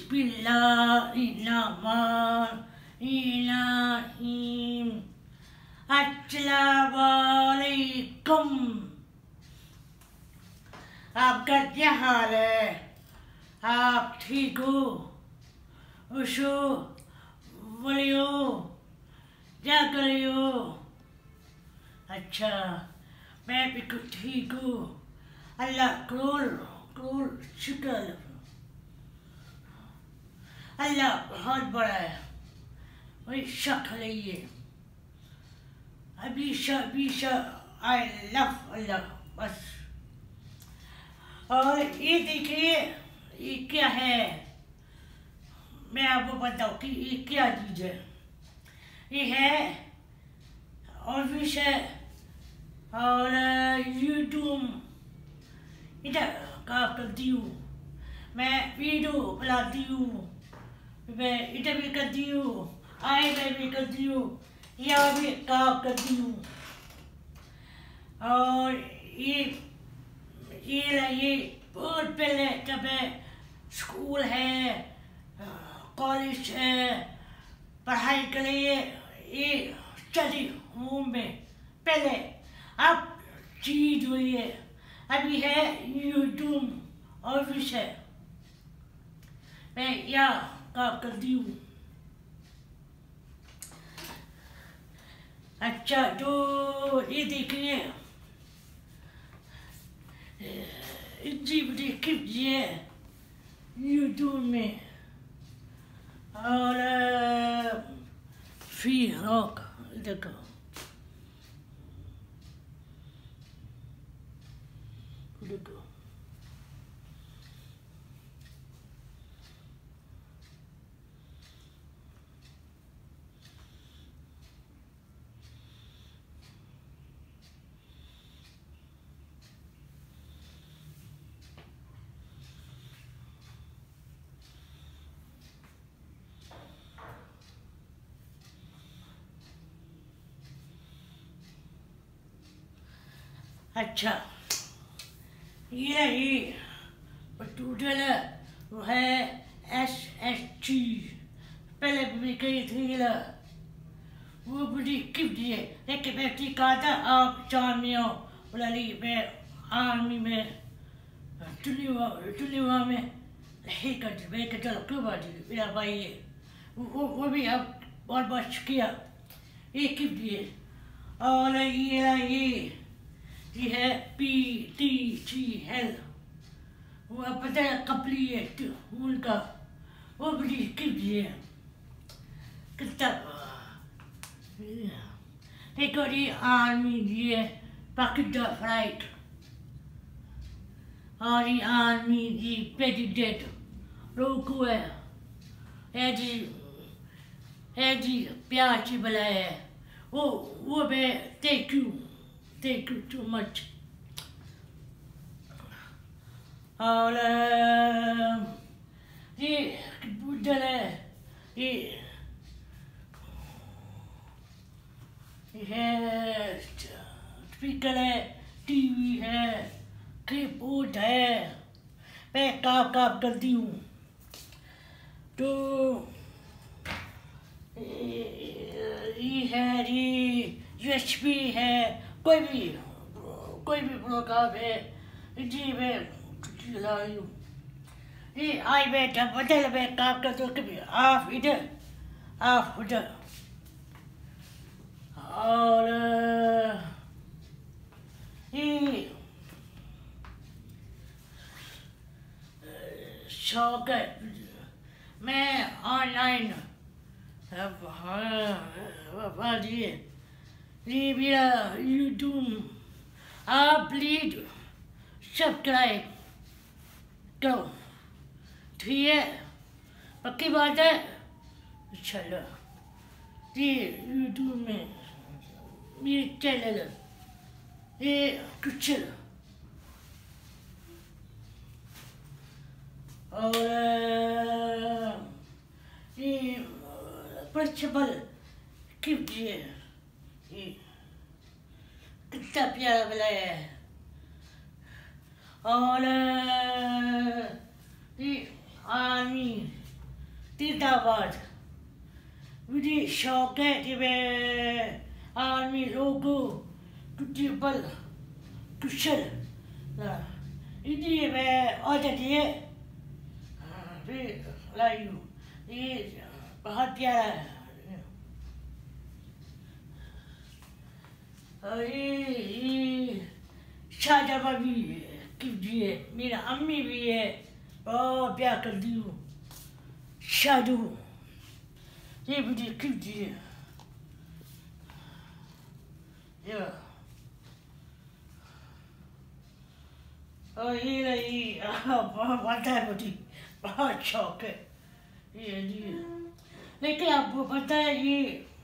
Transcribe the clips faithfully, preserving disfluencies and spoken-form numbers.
बिस्मिल्लाहिर्रहमानिर्रहीम। अस्सलामु अलैकुम। आपका क्या हाल है? आप ठीक हो? उशो बोले हो? क्या कर रही हो? अच्छा, मैं बिल्कुल ठीक हूँ। अल्लाह करोड़ करोड़ शुक्र अल्लाह। अल्लाह बहुत बड़ा है, वही शक है ये। अभी अभी आई लव अल्लाह बस। और ये देखिए, ये क्या है, मैं आपको बताऊँ कि ये क्या चीज़ है। ये है ऑफिस है और यूट्यूब इधर काम करती हूँ, मैं वीडियो बनाती हूँ, मैं इधर भी करती हूँ, आई में भी करती हूँ, यहाँ भी काम करती हूँ। और ये ये ये बहुत पहले जब मैं स्कूल है, कॉलेज है, पढ़ाई के लिए ये स्टडी होम में पहले, अब चीज हुई है, अभी है यूट्यूब ऑफिस है, मैं यहाँ काम करती हूँ। अच्छा, तो ये देखिए, इतनी बड़ी क्लिप है यूट्यूब में। और फ्री रॉक देखो, देखो अच्छा, ये ये टोटल वो है एस एस टी। पहले भी कही थी ना, वो बड़ी गिफ्ट है, लेकिन मैं ठीक कहा था आप चार्मी हो बोला नहीं, मैं आर्मी में टुनिवा टुनिवा में नहीं करती, मैं कहता चलो क्यों बात मेरा भाई है, वो वो भी अब बहुत बहुत शुक्रिया, ये गिफ्ट है। और ये ये ये है पी टी सी एल, वो पता है कंप्लीट उनका, वो बड़ी गिफ्ट है कितना। देखो ये आर्मी ये पाकिस्तान फ्लाइट, और ये आर्मी ये प्रेसिडेंट रोको है, है जी है जी प्यार से बुलाया है, वो वो मैं thank you thank you too much. और ये कंप्यूटर है, ये है स्पीकर है, टीवी है, कीबोर्ड है, मैं काम काम करती हूँ। तो ये है ये यूएसबी है, कोई भी कोई भी प्रोग्राम है जी मैं चला रही हूँ। ये आई बैठा बदल में काम करते हो, कभी आप इधर आप उधर। और ये शौक है, मैं ऑनलाइन ये ये मेरा यूट्यूब आप प्लीज सब्सक्राइब करो, ठीक है, पक्की बात है। चलो ये यूट्यूब में ये चैनल ये कुछ और ये प्रिंसिपल कीजिए, ये कितना प्यारा बनाया है। और ये army Tindabat. Really shocked the army logo to table to shell. Ini ada dia, layu, ini perhatian. ये शाहजहां भी कीजिए मेरा अम्मी भी है बहुत प्यार करती हूँ शादू ये मुझे कीजिए ये और ये रही बहुत पता है मुझे बहुत शौक है ये ये लेकिन आपको पता है ये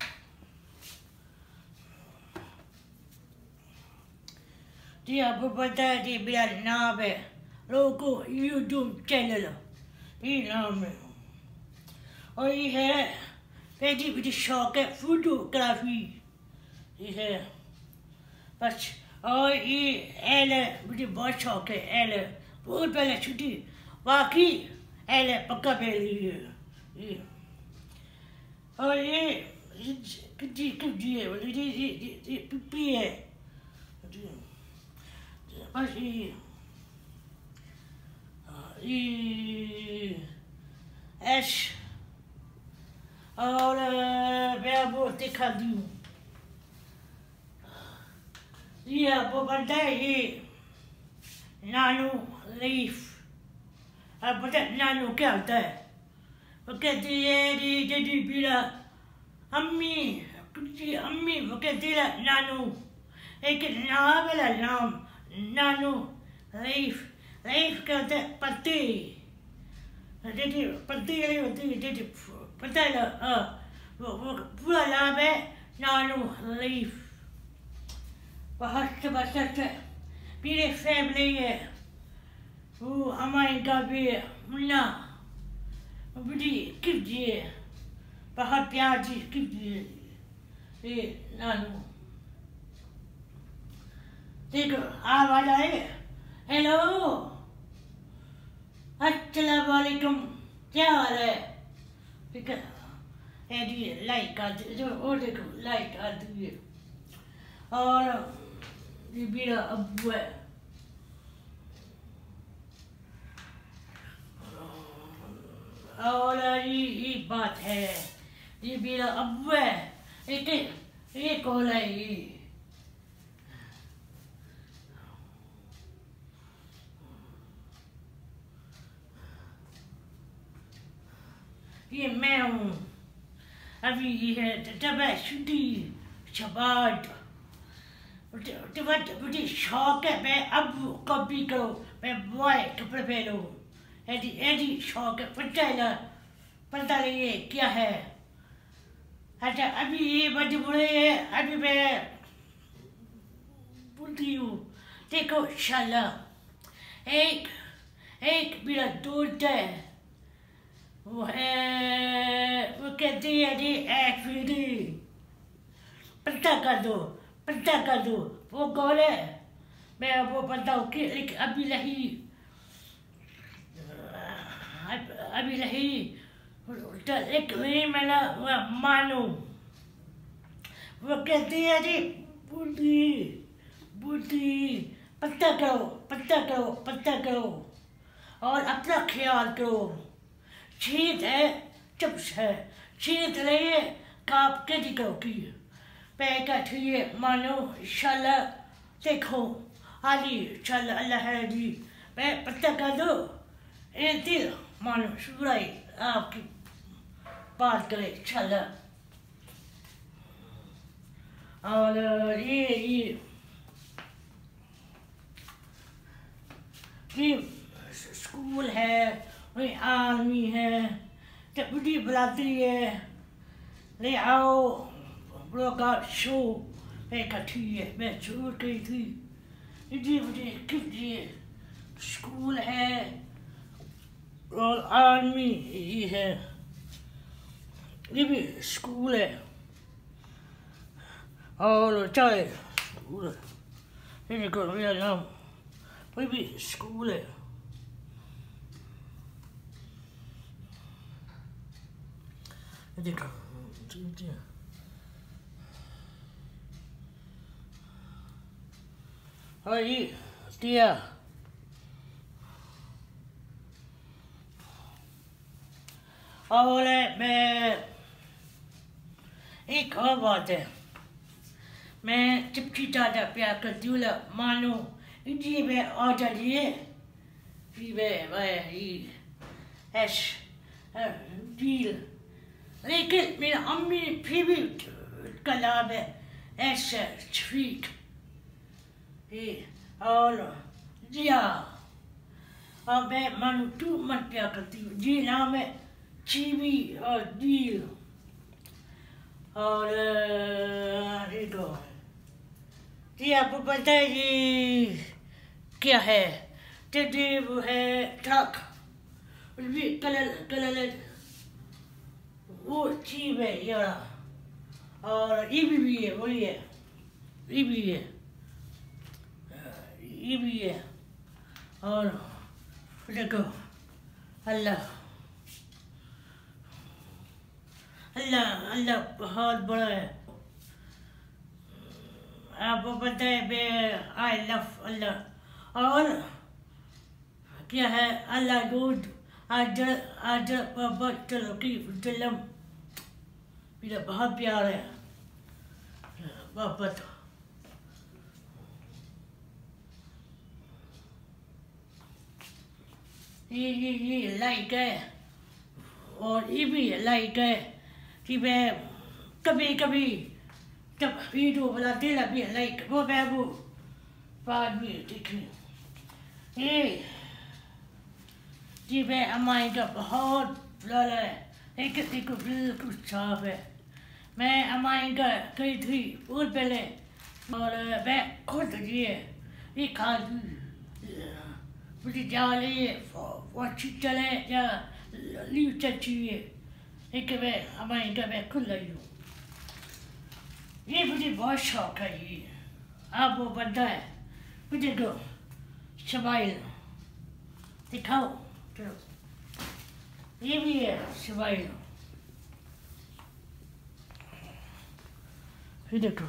जी आपको पता है जी मेरा नाम है लोगों यूट्यूब चैनल ये नाम है और ये है पहली मुझे शौक है फोटोग्राफी ये है बस और ये एल है मुझे बहुत शौक है एल है बहुत पहले छुट्टी वाकई एल है पक्का पहली है ये और ये जी जी है ये ये ये पिप्पी है बस ये ये एश और मैं वो दिखा दी हूँ ये आपको पता है ये नानो लीफ आप पता है नानो क्या होता है वो कहती है ये जड़ी पीला अम्मी कुछ अम्मी वो कहती है नानो एक नाम वाला नाम नानो लीफ लीफ क्या होता है पत्ती जड़ी पत्ती वाली होती है जड़ी पता है ना वो वो पूरा नाम है नानो लीफ बहुत जबरदस्त है मेरे फैमिली है वो हमारे का भी मुन्ना बड़ी कीजिए बहुत प्यार जी कीजिए ये नानू देखो आवाज आए हेलो अस्सलाम वालेकुम क्या हाल है ठीक है ये लाइक कर दीजिए वो देखो लाइक कर दीजिए और ये मेरा अब्बू है और ये ये बात है ये मेरा अब्बू है एक ये कौन है ये ये मैं हूँ अभी ये है जब है छुट्टी शबाद मुझे शौक है मैं अब कॉपी करो मैं बॉय कपड़े पहनो ऐसी ऐसी शौक है पता है ना पता नहीं है क्या है अच्छा अभी ये बड़े बुरे है अभी मैं बोलती हूँ देखो शाला एक एक मेरा दोस्त है वो है वो कहती है जी एक्चुअली पता कर दो पता कर दो वो कौन है मैं वो पता हूँ कि एक अभी नहीं अभी नहीं एक नहीं मैंने मानो वो कहती है जी बुद्धि बुद्धि पता करो पता करो पता करो और अपना ख्याल करो शीत है चिप्स है शीत नहीं है काप के करो की पैका ठीक मानो इंशाल्लाह देखो आली इंशाल्लाह अल्लाह है जी मैं पता कर दो ये दिल मानो शुराई आपकी बात करे इंशाल्लाह और ये ये ये स्कूल है वही आर्मी है जब बुढ़ी बुलाती है ले आओ ब्लॉक शो मैं इकट्ठी है मैं छोड़ गई थी जी मुझे कीजिए स्कूल है और आर्मी ये है ये भी स्कूल है और चाहे स्कूल है ये करो मेरा नाम कोई भी स्कूल है देखो हाँ जी दिया और मैं एक और बात है, मैं चिपकी ज़्यादा प्यार करती हूँ, मानो जी मैं आ जाइए जी मैं मैं ऐश डील, लेकिन मेरा अम्मी फिर भी का नाम है ऐश शफीक और जिया, और मैं मानो टू मन प्यार करती हूँ, जी नाम है चीवी और डील और देखो जी आपको पता है जी क्या है, टेडी वो है ट्रक भी कलर कलर वो चीज है ये वाला, और ये भी भी है वही है, ये भी है ये भी है, और देखो अल्लाह अल्लाह अल्लाह बहुत बड़ा है, आपको पता है बे आई लव अल्लाह, और क्या है अल्लाह दूध आज आज बाबा चलो की फिल्म मेरा बहुत प्यार है बाबा, ये ये ये लाइक है और ये भी लाइक है कि मैं कभी कभी जब वीडियो बनाते ना भी लाइक वो मैं वो बाद में देखें ये जी मैं हमारे का बहुत लाला है, एक को बिल्कुल साफ है, मैं हमारे का गई थी बहुत पहले और मैं खुद ये ये खा मुझे जाले अच्छी चले या लीव चाहिए, एक मैं हमारे का मैं खुद लाई हूँ, ये मुझे बहुत शौक है, ये आप वो बनता है मुझे को शबाइल दिखाओ, चलो ये भी है शबाइल, ये देखो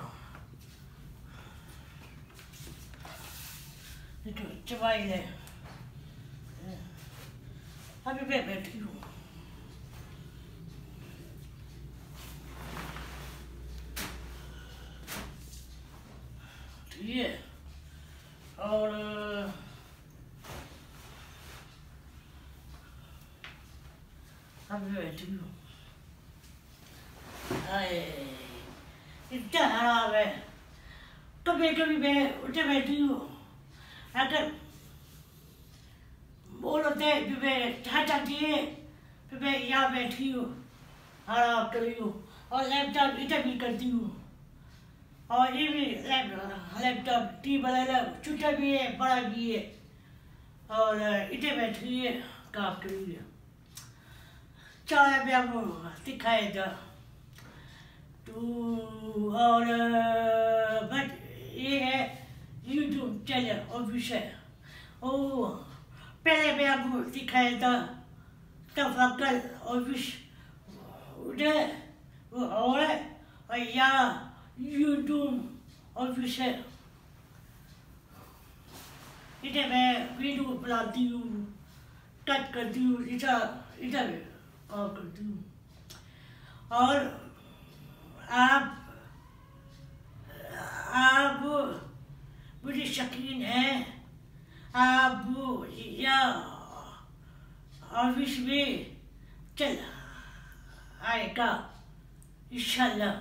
देखो शबाइल है, अभी मैं बैठी हूँ ये और अभी बैठी हूँ, इतना खराब है, कभी कभी मैं उठे बैठी हूँ, अगर बोल होते हैं फिर मैं चाह चाहती है फिर मैं यहाँ बैठी हूँ आराम कर रही हूँ और लैपटॉप इधर भी करती हूँ, और ये भी लैपटॉप टी बड़ा छोटा भी है बड़ा भी है, और इधर बैठी है काम कर रही है, चाय भी आपको दिखाएगा तो, और बट ये है यूट्यूब चैनल ऑफिशियल, ओ पहले भी आपको दिखाया था तफक्कर ऑफिस उधर वो और है, और यहाँ यूट्यूब ऑफिस है, इधर मैं वीडियो बनाती हूँ कट करती हूँ, इधर इधर काम करती हूँ, और आप आप मुझे यकीन है आप या ऑफिस में चल आएगा इंशाल्लाह,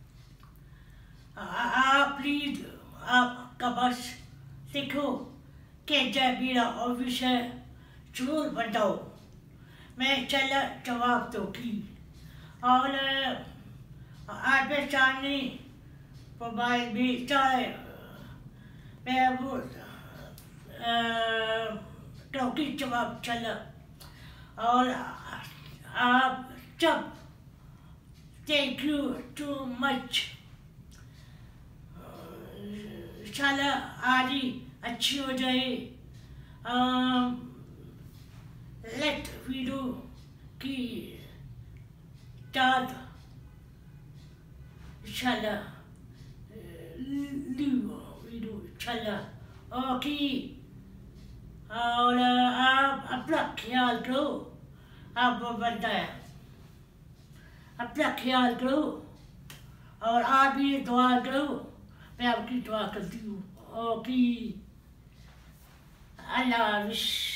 आप प्लीज आपका बस देखो कैसा मेरा ऑफिस है जरूर बताओ, मैं चला जवाब दूँगी, और आपके सामने मोबाइल भी चाहे मैं वो टॉकी जवाब चला, और आप सब थैंक यू टू मच, चला आदि अच्छी हो जाए, लेट वीडियो की स्टार्ट इंशाल्लाह इंशाल्लाह ओके। और आप अपना ख्याल करो, आप बनता है अपना ख्याल करो और आप भी दुआ करो, मैं आपकी दुआ करती हूँ। ओके अल्लाह हाफ़िज़।